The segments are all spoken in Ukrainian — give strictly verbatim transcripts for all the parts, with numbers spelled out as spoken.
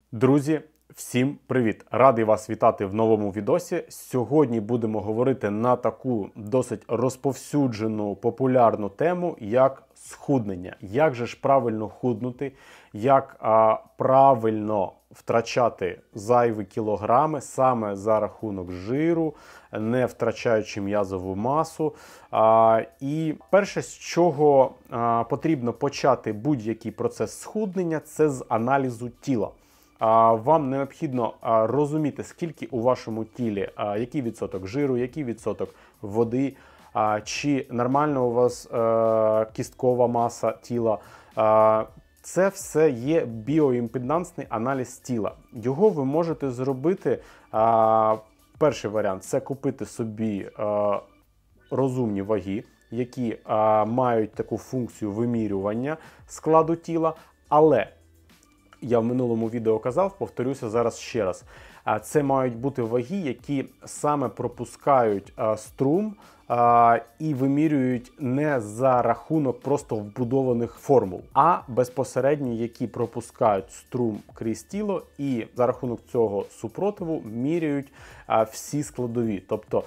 Друзі, всім привіт! Радий вас вітати в новому відосі. Сьогодні будемо говорити на таку досить розповсюджену, популярну тему, як схуднення. Як же ж правильно худнути, як а, правильно втрачати зайві кілограми саме за рахунок жиру, не втрачаючи м'язову масу. А, і перше, з чого а, потрібно почати будь-який процес схуднення, це з аналізу тіла. Вам необхідно розуміти, скільки у вашому тілі, який відсоток жиру, який відсоток води, чи нормальна у вас кісткова маса тіла. Це все є біоімпедансний аналіз тіла. Його ви можете зробити, перший варіант, це купити собі розумні ваги, які мають таку функцію вимірювання складу тіла, але я в минулому відео казав, повторюся зараз ще раз. Це мають бути ваги, які саме пропускають струм і вимірюють не за рахунок просто вбудованих формул, а безпосередньо, які пропускають струм крізь тіло і за рахунок цього супротиву міряють всі складові. Тобто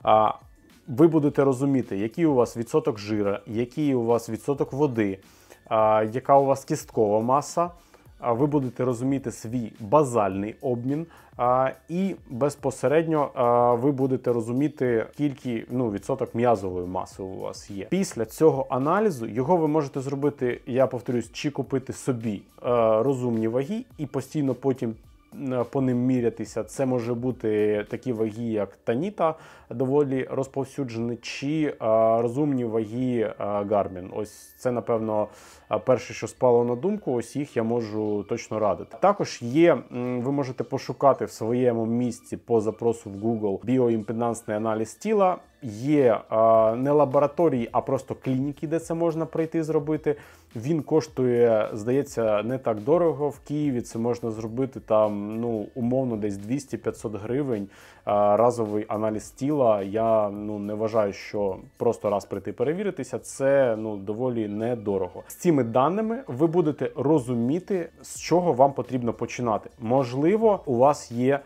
ви будете розуміти, який у вас відсоток жира, який у вас відсоток води, яка у вас кісткова маса. Ви будете розуміти свій базальний обмін а, і безпосередньо а, ви будете розуміти, скільки ну, відсоток м'язової маси у вас є. Після цього аналізу його ви можете зробити, я повторюсь, чи купити собі а, розумні ваги і постійно потім по ним мірятися. Це може бути такі ваги, як Таніта, доволі розповсюджені, чи а, розумні ваги Garmin. Ось це, напевно, перше, що спало на думку, ось їх я можу точно радити. Також є, ви можете пошукати в своєму місці по запросу в Google біоімпедансний аналіз тіла. Є а, не лабораторії, а просто клініки, де це можна прийти зробити. Він коштує, здається, не так дорого. В Києві це можна зробити там, ну, умовно, десь двісті-п'ятсот гривень а, разовий аналіз тіла. Я ну, не вважаю, що просто раз прийти перевіритися, це ну, доволі недорого. З цими даними ви будете розуміти, з чого вам потрібно починати. Можливо, у вас є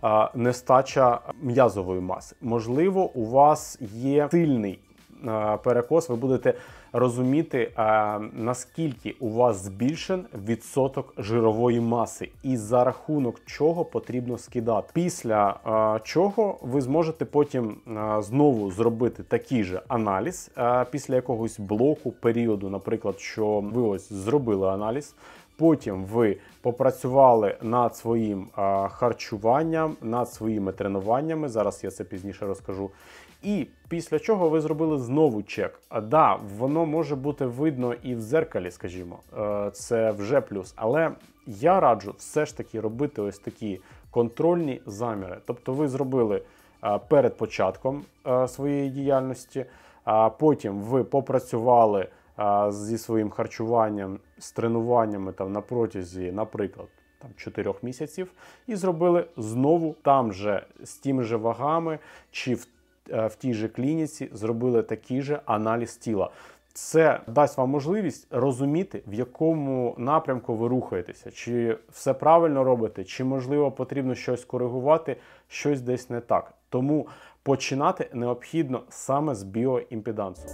нестача м'язової маси. Можливо, у вас є сильний перекос, ви будете розуміти, наскільки у вас збільшен відсоток жирової маси і за рахунок чого потрібно скидати. Після чого ви зможете потім знову зробити такий же аналіз після якогось блоку, періоду, наприклад, що ви ось зробили аналіз, потім ви попрацювали над своїм а, харчуванням, над своїми тренуваннями, зараз я це пізніше розкажу. І після чого ви зробили знову чек. А, да, воно може бути видно і в дзеркалі, скажімо, е, це вже плюс. Але я раджу все ж таки робити ось такі контрольні заміри. Тобто ви зробили а, перед початком а, своєї діяльності, а потім ви попрацювали зі своїм харчуванням, з тренуваннями там, на протязі, наприклад, там, чотирьох місяців, і зробили знову там же, з тими же вагами, чи в, в тій же клініці зробили такий же аналіз тіла. Це дасть вам можливість розуміти, в якому напрямку ви рухаєтеся, чи все правильно робите, чи, можливо, потрібно щось коригувати, щось десь не так. Тому починати необхідно саме з біоімпедансу.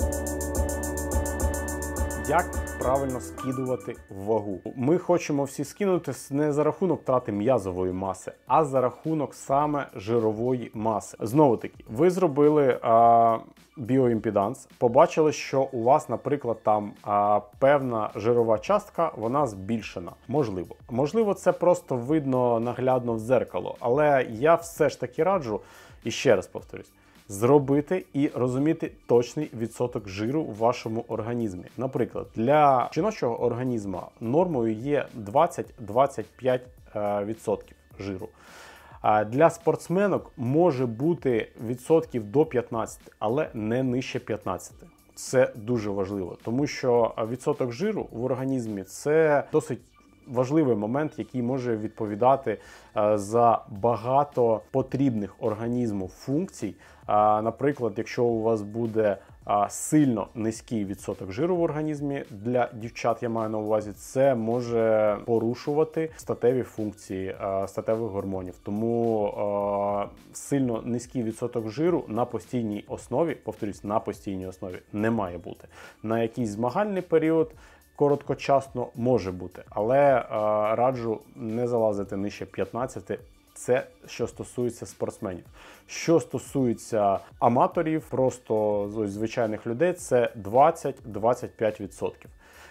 Як правильно скидувати вагу? Ми хочемо всі скинути не за рахунок втрати м'язової маси, а за рахунок саме жирової маси. Знову таки, ви зробили а, біоімпеданс, побачили, що у вас, наприклад, там а, певна жирова частка, вона збільшена. Можливо. Можливо, це просто видно наглядно в дзеркало, але я все ж таки раджу, і ще раз повторюсь, зробити і розуміти точний відсоток жиру у вашому організмі. Наприклад, для жіночого організму нормою є двадцять-двадцять п'ять відсотків жиру. Для спортсменок може бути відсотків до п'ятнадцяти, але не нижче п'ятнадцяти. Це дуже важливо, тому що відсоток жиру в організмі – це досить важливий момент, який може відповідати за багато потрібних організму функцій. Наприклад, якщо у вас буде а, сильно низький відсоток жиру в організмі для дівчат, я маю на увазі, це може порушувати статеві функції а, статевих гормонів. Тому а, сильно низький відсоток жиру на постійній основі, повторюсь, на постійній основі не має бути. На якийсь змагальний період короткочасно може бути, але а, раджу не залазити нижче п'ятнадцяти. Це що стосується спортсменів. Що стосується аматорів, просто ось, звичайних людей, це двадцять - двадцять п'ять відсотків.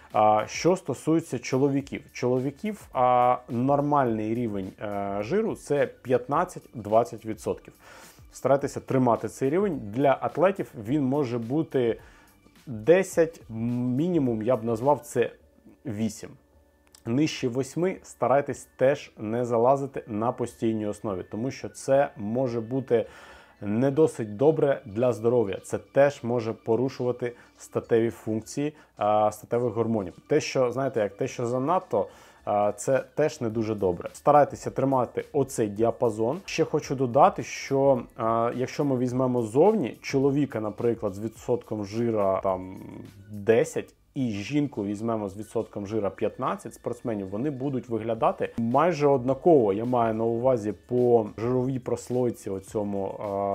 А що стосується чоловіків, чоловіків а, нормальний рівень а, жиру це п'ятнадцять - двадцять відсотків. Старайтеся тримати цей рівень. Для атлетів він може бути десять, мінімум я б назвав це вісім. Нижче восьми старайтесь теж не залазити на постійній основі, тому що це може бути не досить добре для здоров'я. Це теж може порушувати статеві функції а, статевих гормонів. Те, що, знаєте, як те, що занадто, а, це теж не дуже добре. Старайтеся тримати оцей діапазон. Ще хочу додати, що а, якщо ми візьмемо зовні чоловіка, наприклад, з відсотком жира там десять, і жінку візьмемо з відсотком жира п'ятнадцять, спортсменів, вони будуть виглядати майже однаково. Я маю на увазі по жировій прослойці, оцьому,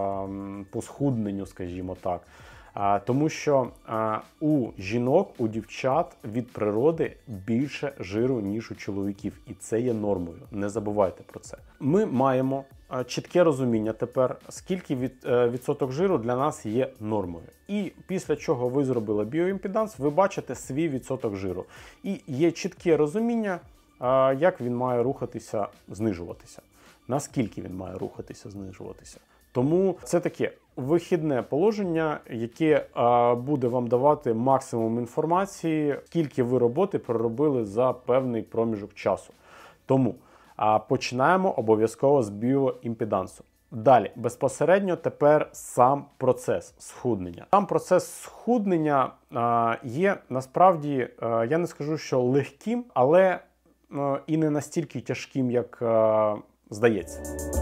е, по схудненню, скажімо так. А, тому що а, у жінок, у дівчат від природи більше жиру, ніж у чоловіків. І це є нормою. Не забувайте про це. Ми маємо а, чітке розуміння тепер, скільки від, а, відсоток жиру для нас є нормою. І після чого ви зробили біоімпеданс, ви бачите свій відсоток жиру. І є чітке розуміння, а, як він має рухатися, знижуватися. Наскільки він має рухатися, знижуватися. Тому це таке вихідне положення, яке а, буде вам давати максимум інформації, скільки ви роботи проробили за певний проміжок часу. Тому а, починаємо обов'язково з біоімпедансу. Далі, безпосередньо тепер сам процес схуднення. Сам процес схуднення а, є насправді, а, я не скажу, що легким, але а, і не настільки тяжким, як а, здається.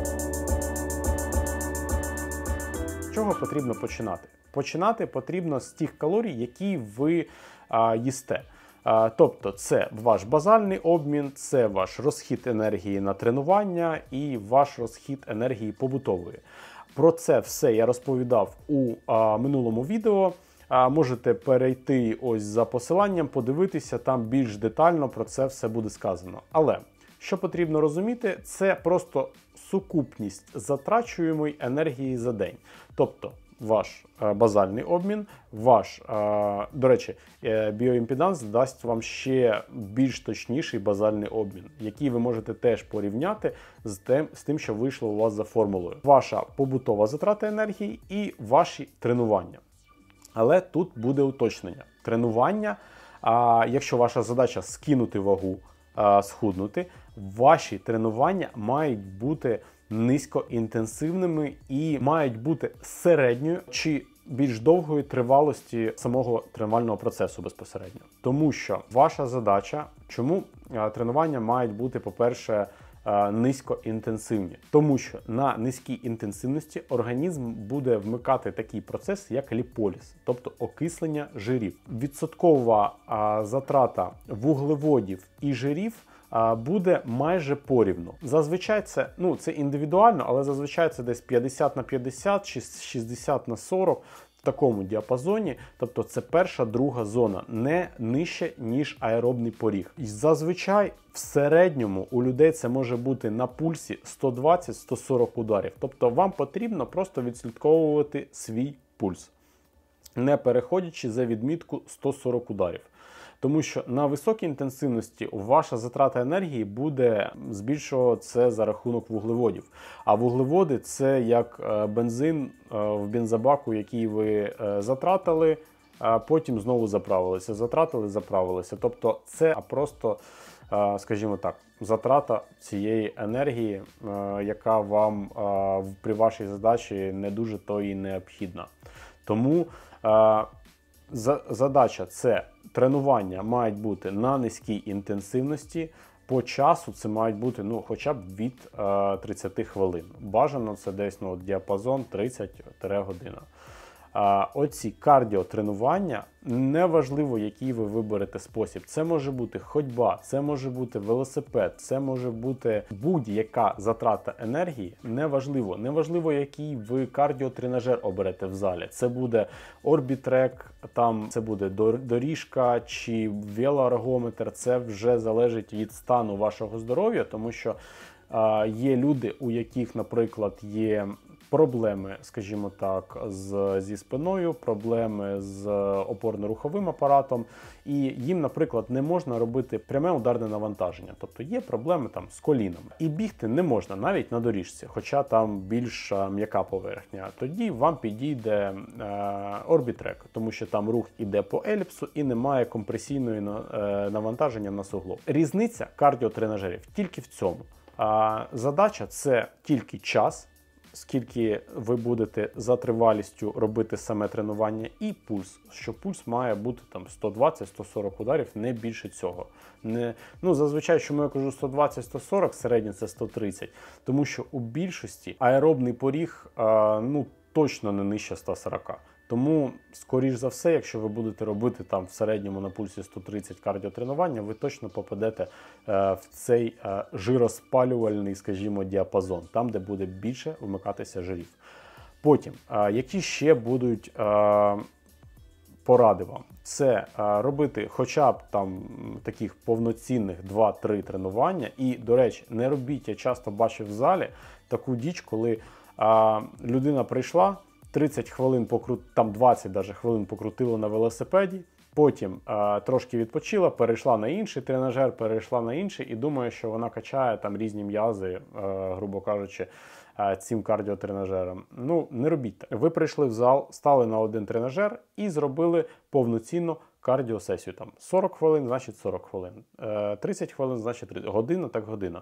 З чого потрібно починати? Починати потрібно з тих калорій, які ви а, їсте. А, тобто це ваш базальний обмін, це ваш розхід енергії на тренування і ваш розхід енергії побутової. Про це все я розповідав у а, минулому відео. А, можете перейти ось за посиланням, подивитися, там більш детально про це все буде сказано. Але що потрібно розуміти, це просто сукупність затрачуємої енергії за день. Тобто ваш е, базальний обмін, ваш, е, до речі, е, біоімпеданс дасть вам ще більш точніший базальний обмін, який ви можете теж порівняти з тим, з тим, що вийшло у вас за формулою. Ваша побутова затрата енергії і ваші тренування. Але тут буде уточнення. Тренування, а, якщо ваша задача скинути вагу, а, схуднути, ваші тренування мають бути низькоінтенсивними і мають бути середньою чи більш довгої тривалості самого тренувального процесу безпосередньо. Тому що ваша задача, чому тренування мають бути, по-перше, низькоінтенсивні? Тому що на низькій інтенсивності організм буде вмикати такий процес, як ліполіз, тобто окислення жирів. Відсоткова затрата вуглеводів і жирів буде майже порівну. Зазвичай це, ну, це індивідуально, але зазвичай це десь п'ятдесят на п'ятдесят чи шістдесят на сорок в такому діапазоні. Тобто це перша, друга зона, не нижче, ніж аеробний поріг. І зазвичай в середньому у людей це може бути на пульсі сто двадцять - сто сорок ударів. Тобто вам потрібно просто відслідковувати свій пульс, не переходячи за відмітку сто сорок ударів. Тому що на високій інтенсивності ваша затрата енергії буде збільшуватися за рахунок вуглеводів. А вуглеводи – це як бензин в бензобаку, який ви затратили, а потім знову заправилися. Затратили, заправилися. Тобто це просто, скажімо так, затрата цієї енергії, яка вам при вашій задачі не дуже то і необхідна. Тому задача – це тренування мають бути на низькій інтенсивності. По часу це мають бути, ну, хоча б від е, тридцяти хвилин. Бажано це десь, ну, діапазон тридцять година. А, оці кардіотренування, неважливо, який ви виберете спосіб. Це може бути ходьба, це може бути велосипед, це може бути будь-яка затрата енергії. Неважливо. Неважливо, який ви кардіотренажер оберете в залі. Це буде орбітрек, там це буде доріжка чи велоергометр. Це вже залежить від стану вашого здоров'я, тому що а, є люди, у яких, наприклад, є проблеми, скажімо так, з, зі спиною, проблеми з опорно-руховим апаратом, і їм, наприклад, не можна робити пряме ударне навантаження. Тобто є проблеми там з колінами. І бігти не можна навіть на доріжці, хоча там більш м'яка поверхня. Тоді вам підійде е, орбітрек, тому що там рух іде по еліпсу і немає компресійної е, навантаження на суглоб. Різниця кардіотренажерів тільки в цьому. А, задача – це тільки час, скільки ви будете за тривалістю робити саме тренування, і пульс, що пульс має бути там сто двадцять - сто сорок ударів, не більше цього. Не, ну, зазвичай, що я кажу сто двадцять - сто сорок, середньо це сто тридцять, тому що у більшості аеробний поріг а, ну, точно не нижче ста сорока. Тому, скоріш за все, якщо ви будете робити там в середньому на пульсі сто тридцять кардіотренування, ви точно попадете е, в цей е, жироспалювальний, скажімо, діапазон, там, де буде більше вмикатися жирів. Потім, е, які ще будуть е, поради вам? Це е, робити хоча б там таких повноцінних два-три тренування. І, до речі, не робіть, я часто бачив в залі таку діч, коли е, людина прийшла, тридцять хвилин покрут, там двадцять даже хвилин покрутила на велосипеді, потім е, трошки відпочила, перейшла на інший тренажер, перейшла на інший і думає, що вона качає там різні м'язи, е, грубо кажучи, е, цим кардіотренажером. Ну, не робіть так. Ви прийшли в зал, стали на один тренажер і зробили повноцінну кардіосесію. Там сорок хвилин, значить сорок хвилин. Е, тридцять хвилин, значить тридцять. Година, так година.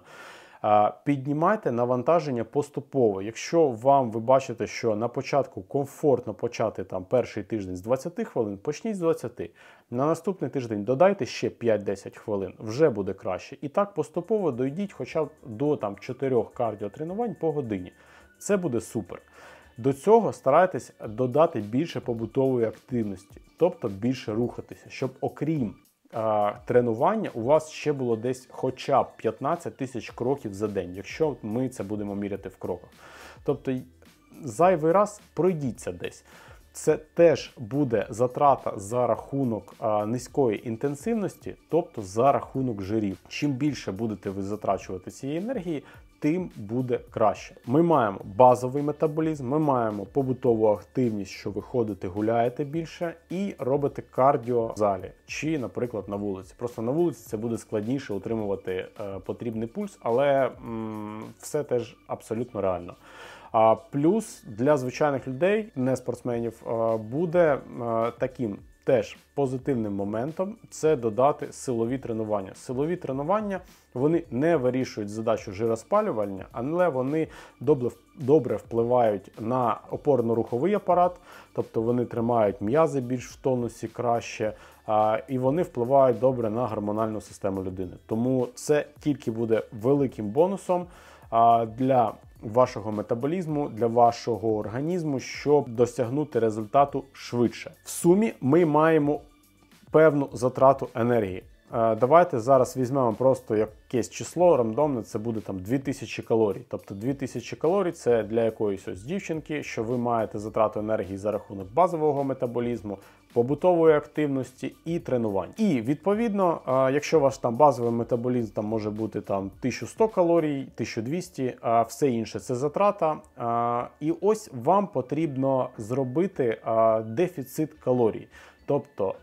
Піднімайте навантаження поступово. Якщо вам, ви бачите, що на початку комфортно почати там перший тиждень з двадцяти хвилин, почніть з двадцяти. На наступний тиждень додайте ще п'ять-десять хвилин, вже буде краще. І так поступово дойдіть хоча б до там чотирьох кардіотренувань по годині. Це буде супер. До цього старайтесь додати більше побутової активності, тобто більше рухатися, щоб окрім тренування у вас ще було десь хоча б п'ятнадцять тисяч кроків за день, якщо ми це будемо міряти в кроках. Тобто зайвий раз пройдіться десь. Це теж буде затрата за рахунок а, низької інтенсивності, тобто за рахунок жирів. Чим більше будете ви затрачувати цієї енергії, тим буде краще. Ми маємо базовий метаболізм, ми маємо побутову активність, що ви ходите, гуляєте більше і робите кардіо в залі чи, наприклад, на вулиці. Просто на вулиці це буде складніше утримувати е, потрібний пульс, але м, все теж абсолютно реально. А плюс для звичайних людей, не спортсменів, е, буде е, таким теж позитивним моментом – це додати силові тренування. Силові тренування, вони не вирішують задачу жироспалювання, але вони добре, добре впливають на опорно-руховий апарат, тобто вони тримають м'язи більш в тонусі краще, а, і вони впливають добре на гормональну систему людини. Тому це тільки буде великим бонусом а, для вашого метаболізму, для вашого організму, щоб досягнути результату швидше. В сумі ми маємо певну затрату енергії. Давайте зараз візьмемо просто якесь число рандомне, це буде там дві тисячі калорій. Тобто дві тисячі калорій – це для якоїсь ось дівчинки, що ви маєте затрату енергії за рахунок базового метаболізму, побутової активності і тренувань. І, відповідно, якщо ваш там базовий метаболізм там може бути там тисяча сто калорій, тисяча двісті, а все інше – це затрата. І ось вам потрібно зробити дефіцит калорій. Тобто,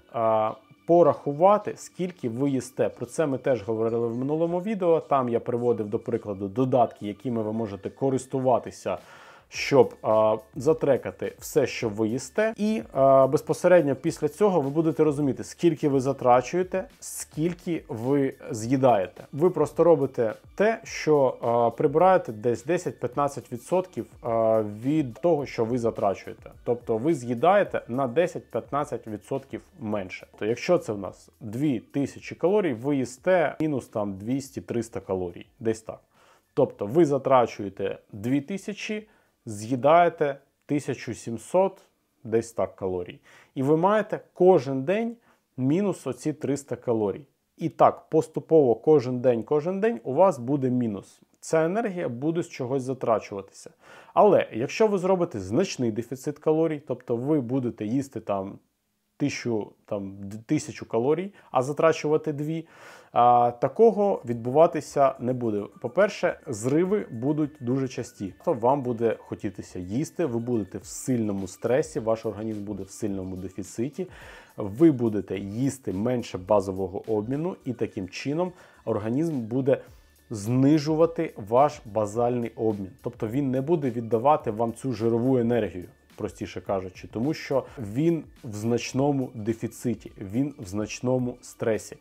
порахувати, скільки ви їсте. Про це ми теж говорили в минулому відео. Там я приводив, до прикладу, додатки, якими ви можете користуватися, щоб а, затрекати все, що ви їсте. І а, безпосередньо після цього ви будете розуміти, скільки ви затрачуєте, скільки ви з'їдаєте. Ви просто робите те, що а, прибираєте десь десять-п'ятнадцять відсотків а, від того, що ви затрачуєте. Тобто ви з'їдаєте на десять-п'ятнадцять відсотків менше. То якщо це в нас дві тисячі калорій, ви їсте мінус там двісті-триста калорій. Десь так. Тобто ви затрачуєте дві тисячі, з'їдаєте тисячу сімсот, десь так калорій. І ви маєте кожен день мінус оці триста калорій. І так, поступово кожен день, кожен день у вас буде мінус. Ця енергія буде з чогось затрачуватися. Але якщо ви зробите значний дефіцит калорій, тобто ви будете їсти там тисячу, там, тисячу калорій, а затрачувати дві, а, такого відбуватися не буде. По-перше, зриви будуть дуже часті. Вам буде хотітися їсти, ви будете в сильному стресі, ваш організм буде в сильному дефіциті, ви будете їсти менше базового обміну, і таким чином організм буде знижувати ваш базальний обмін. Тобто він не буде віддавати вам цю жирову енергію, простіше кажучи, тому що він в значному дефіциті, він в значному стресі.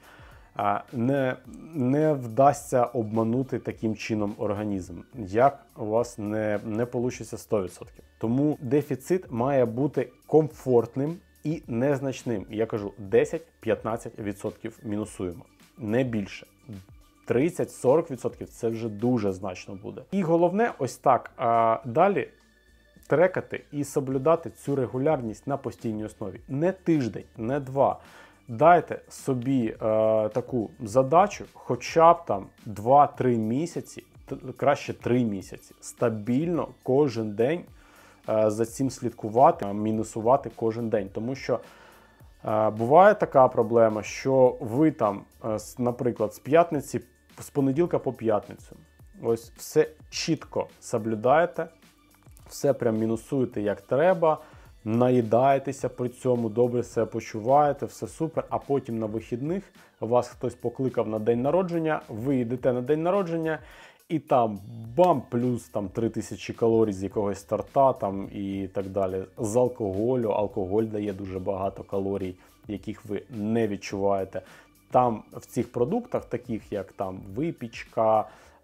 Не, не вдасться обманути таким чином організм, як у вас не, не вийде сто відсотків. Тому дефіцит має бути комфортним і незначним. Я кажу, десять-п'ятнадцять відсотків мінусуємо, не більше. тридцять-сорок відсотків це вже дуже значно буде. І головне ось так, а далі трекати і соблюдати цю регулярність на постійній основі. Не тиждень, не два. Дайте собі е, таку задачу, хоча б там два-три місяці, краще три місяці, стабільно кожен день е, за цим слідкувати, мінусувати кожен день. Тому що е, буває така проблема, що ви там, е, наприклад, з п'ятниці, з понеділка по п'ятницю, ось все чітко соблюдаєте, все прям мінусуєте як треба, наїдаєтеся при цьому, добре себе почуваєте, все супер, а потім на вихідних вас хтось покликав на день народження, ви йдете на день народження, і там бам, плюс там три тисячі калорій з якогось торта там і так далі. З алкоголю, алкоголь дає дуже багато калорій, яких ви не відчуваєте. Там в цих продуктах, таких як там випічка,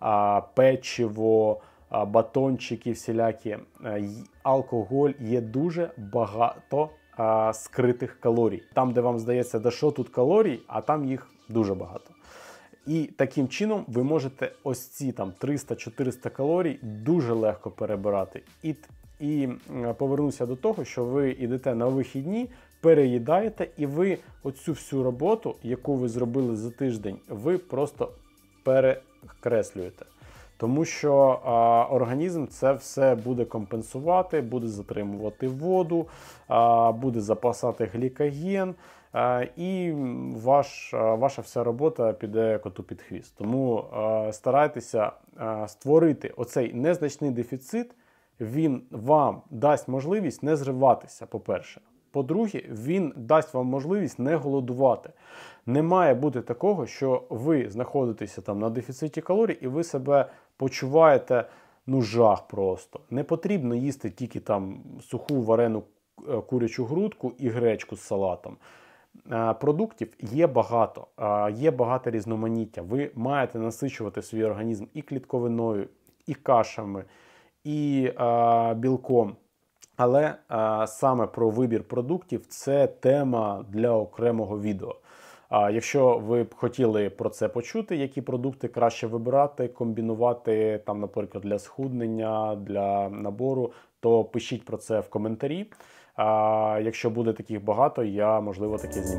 печиво, батончики всілякі, алкоголь, є дуже багато а, скритих калорій. Там, де вам здається, да що тут калорій, а там їх дуже багато. І таким чином ви можете ось ці там триста-чотириста калорій дуже легко перебирати. І, і повернуся до того, що ви йдете на вихідні, переїдаєте, і ви оцю всю роботу, яку ви зробили за тиждень, ви просто перекреслюєте. Тому що а, організм це все буде компенсувати, буде затримувати воду, а, буде запасати глікоген, а, і ваш, а, ваша вся робота піде коту під хвіст. Тому а, старайтеся а, створити оцей незначний дефіцит, він вам дасть можливість не зриватися, по-перше. По-друге, він дасть вам можливість не голодувати. Не має бути такого, що ви знаходитеся там на дефіциті калорій і ви себе почуваєте, ну, жах просто. Не потрібно їсти тільки там суху варену курячу грудку і гречку з салатом. Продуктів є багато, є багато різноманіття. Ви маєте насичувати свій організм і клітковиною, і кашами, і а, білком. Але а, саме про вибір продуктів – це тема для окремого відео. А якщо ви б хотіли про це почути, які продукти краще вибирати, комбінувати, там, наприклад, для схуднення, для набору, то пишіть про це в коментарі. А якщо буде таких багато, я, можливо, таке зніму.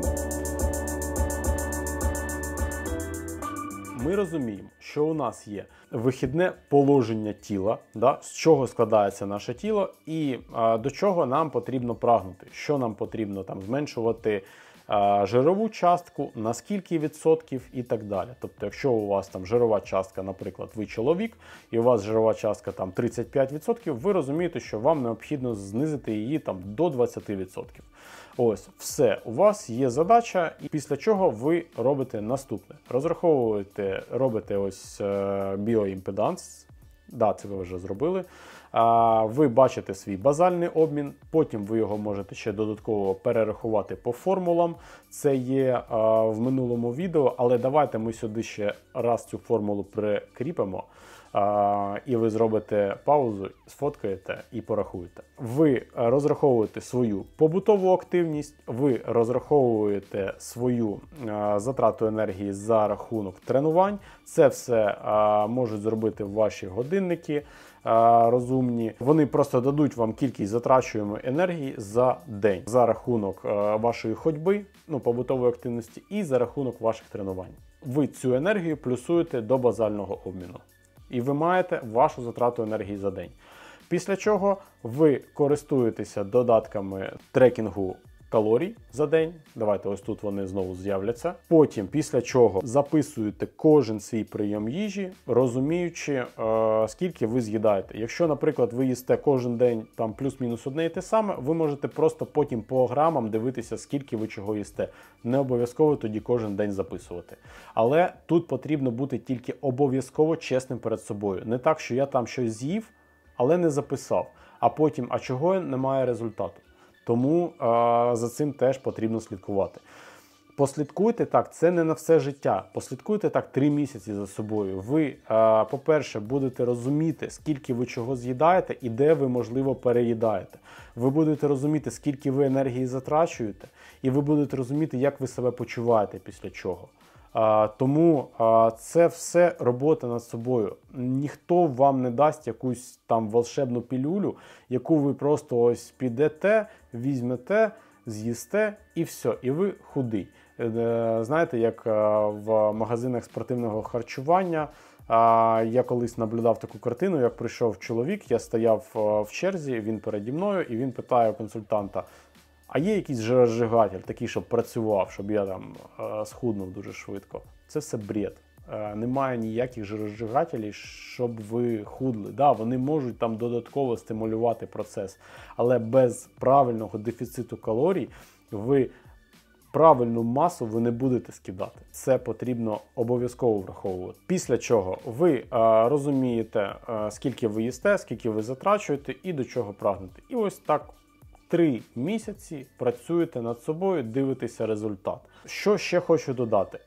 Ми розуміємо, що у нас є вихідне положення тіла, да, з чого складається наше тіло і а, до чого нам потрібно прагнути, що нам потрібно там зменшувати а, жирову частку, на скільки відсотків і так далі. Тобто, якщо у вас там жирова частка, наприклад, ви чоловік, і у вас жирова частка там тридцять п'ять відсотків, ви розумієте, що вам необхідно знизити її там до двадцяти відсотків. Ось, все, у вас є задача, і після чого ви робите наступне. Розраховуєте, робите ось е, біоімпеданс, да, це ви вже зробили. А, ви бачите свій базальний обмін, потім ви його можете ще додатково перерахувати по формулам. Це є а, в минулому відео, але давайте ми сюди ще раз цю формулу прикріпимо. а, і ви зробите паузу, сфоткаєте і порахуєте. Ви розраховуєте свою побутову активність, ви розраховуєте свою а, затрату енергії за рахунок тренувань. Це все а, можуть зробити ваші годинники а, розумні. Вони просто дадуть вам кількість затрачуємої енергії за день за рахунок а, вашої ходьби, ну, побутової активності і за рахунок ваших тренувань. Ви цю енергію плюсуєте до базального обміну. І ви маєте вашу затрату енергії за день. Після чого ви користуєтеся додатками трекінгу калорій за день. Давайте ось тут вони знову з'являться. Потім, після чого записуєте кожен свій прийом їжі, розуміючи, е, скільки ви з'їдаєте. Якщо, наприклад, ви їсте кожен день там плюс-мінус одне і те саме, ви можете просто потім по грамам дивитися, скільки ви чого їсте. Не обов'язково тоді кожен день записувати. Але тут потрібно бути тільки обов'язково чесним перед собою. Не так, що я там щось з'їв, але не записав. А потім, а чого немає результату? Тому а, за цим теж потрібно слідкувати. Послідкуйте так, це не на все життя. Послідкуйте так три місяці за собою. Ви, а, по-перше, будете розуміти, скільки ви чого з'їдаєте і де ви, можливо, переїдаєте. Ви будете розуміти, скільки ви енергії затрачуєте, і ви будете розуміти, як ви себе почуваєте після чого. А, тому а, це все робота над собою. Ніхто вам не дасть якусь там волшебну пілюлю, яку ви просто ось підете, візьмете, з'їсте і все, і ви худий. Е, знаєте, як е, в магазинах спортивного харчування, е, я колись наблюдав таку картину, як прийшов чоловік, я стояв е, в черзі, він переді мною, і він питає у консультанта: а є якийсь жирозжигатель, такий, щоб працював, щоб я там е, схуднув дуже швидко? Це все бред. Е, немає ніяких жирозжигателів, щоб ви худли. Да, вони можуть там додатково стимулювати процес, але без правильного дефіциту калорій ви правильну масу ви не будете скидати. Це потрібно обов'язково враховувати. Після чого ви е, розумієте, е, скільки ви їсте, скільки ви затрачуєте і до чого прагнете. І ось так три місяці працюєте над собою, дивитеся результат. Що ще хочу додати?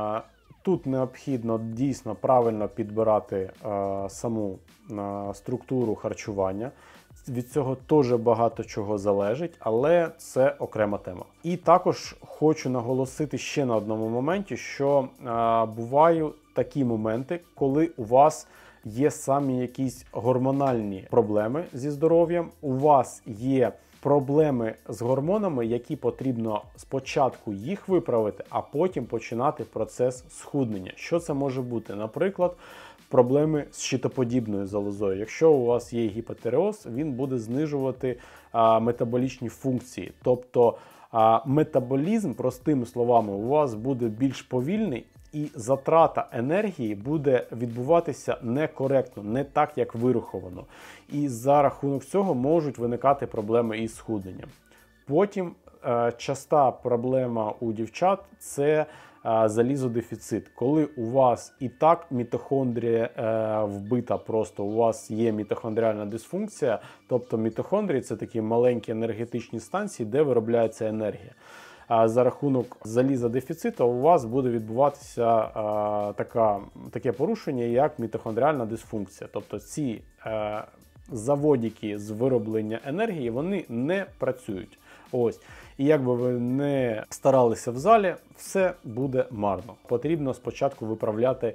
Тут необхідно дійсно правильно підбирати саму структуру харчування. Від цього теж багато чого залежить, але це окрема тема. І також хочу наголосити ще на одному моменті, що бувають такі моменти, коли у вас є самі якісь гормональні проблеми зі здоров'ям, у вас є проблеми з гормонами, які потрібно спочатку їх виправити, а потім починати процес схуднення. Що це може бути? Наприклад, проблеми з щитоподібною залозою. Якщо у вас є гіпотиреоз, він буде знижувати а, метаболічні функції. Тобто а, метаболізм, простими словами, у вас буде більш повільний, і затрата енергії буде відбуватися некоректно, не так, як вираховано. І за рахунок цього можуть виникати проблеми із схудненням. Потім е, часта проблема у дівчат – це е, залізодефіцит. Коли у вас і так мітохондрія е, вбита, просто у вас є мітохондріальна дисфункція, тобто мітохондрії – це такі маленькі енергетичні станції, де виробляється енергія. А за рахунок залізодефіциту у вас буде відбуватися а, така, таке порушення, як мітохондріальна дисфункція. Тобто ці а, заводики з вироблення енергії, вони не працюють. Ось. І як би ви не старалися в залі, все буде марно. Потрібно спочатку виправляти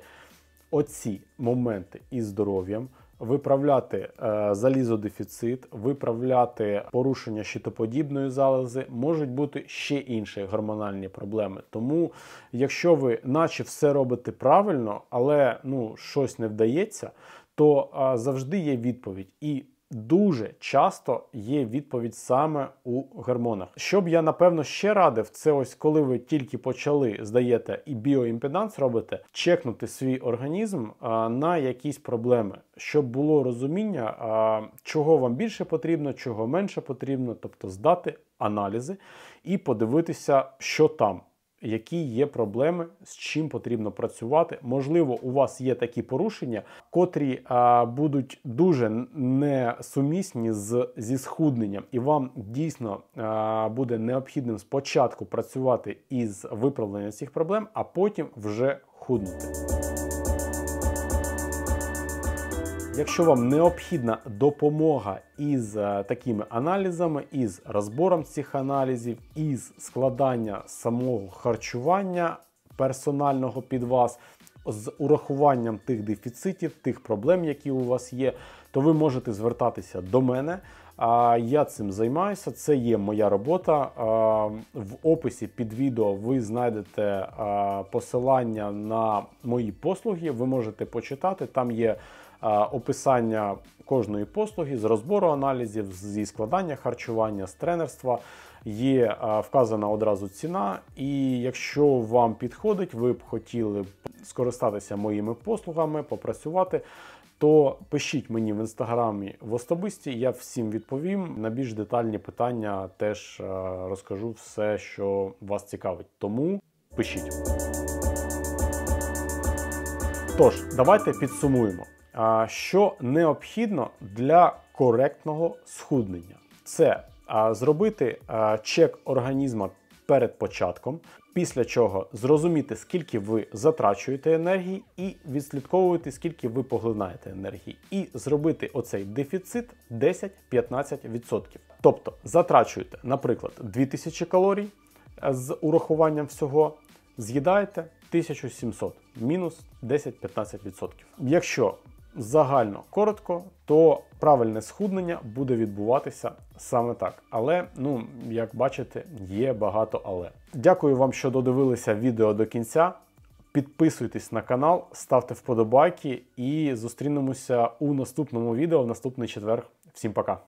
оці моменти із здоров'ям, виправляти е, залізодефіцит, виправляти порушення щитоподібної залози, можуть бути ще інші гормональні проблеми. Тому, якщо ви наче все робите правильно, але ну, щось не вдається, то е, завжди є відповідь. І дуже часто є відповідь саме у гормонах. Що б я, напевно, ще радив, це ось коли ви тільки почали, здаєте, і біоімпеданс робите, чекнути свій організм а, на якісь проблеми, щоб було розуміння, а, чого вам більше потрібно, чого менше потрібно, тобто здати аналізи і подивитися, що там. Які є проблеми, з чим потрібно працювати. Можливо, у вас є такі порушення, котрі а, будуть дуже несумісні з, зі схудненням. І вам дійсно а, буде необхідним спочатку працювати із виправленням цих проблем, а потім вже худнути. Якщо вам необхідна допомога із е, такими аналізами, із розбором цих аналізів, із складання самого харчування персонального під вас, з урахуванням тих дефіцитів, тих проблем, які у вас є, то ви можете звертатися до мене. Я цим займаюся, це є моя робота. В описі під відео ви знайдете посилання на мої послуги, ви можете почитати, там є описання кожної послуги з розбору аналізів, зі складання харчування, з тренерства. Є вказана одразу ціна, і якщо вам підходить, ви б хотіли скористатися моїми послугами, попрацювати, то пишіть мені в інстаграмі в особисті, я всім відповім. На більш детальні питання теж розкажу все, що вас цікавить. Тому пишіть. Тож, давайте підсумуємо, що необхідно для коректного схуднення. Це зробити чек організму перед початком, після чого зрозуміти, скільки ви затрачуєте енергії, і відслідковувати, скільки ви поглинаєте енергії. І зробити оцей дефіцит десять-п'ятнадцять відсотків. Тобто затрачуєте, наприклад, дві тисячі калорій з урахуванням всього, з'їдаєте тисячу сімсот, мінус десять-п'ятнадцять відсотків. Якщо загально коротко, то правильне схуднення буде відбуватися саме так. Але, ну, як бачите, є багато але. Дякую вам, що додивилися відео до кінця. Підписуйтесь на канал, ставте вподобайки і зустрінемося у наступному відео в наступний четвер. Всім пока!